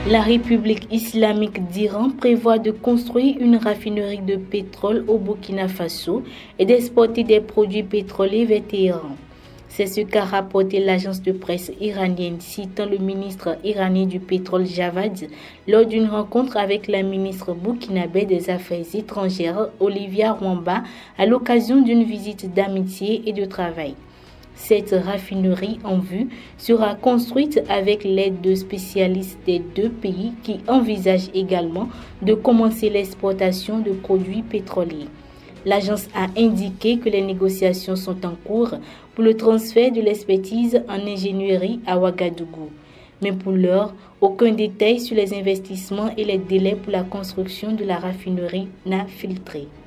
La République islamique d'Iran prévoit de construire une raffinerie de pétrole au Burkina Faso et d'exporter des produits pétroliers vers Téhéran. C'est ce qu'a rapporté l'agence de presse iranienne citant le ministre iranien du pétrole Javad lors d'une rencontre avec la ministre burkinabé des Affaires étrangères Olivia Rwamba à l'occasion d'une visite d'amitié et de travail. Cette raffinerie en vue sera construite avec l'aide de spécialistes des deux pays qui envisagent également de commencer l'exportation de produits pétroliers. L'agence a indiqué que les négociations sont en cours pour le transfert de l'expertise en ingénierie à Ouagadougou. Mais pour l'heure, aucun détail sur les investissements et les délais pour la construction de la raffinerie n'a filtré.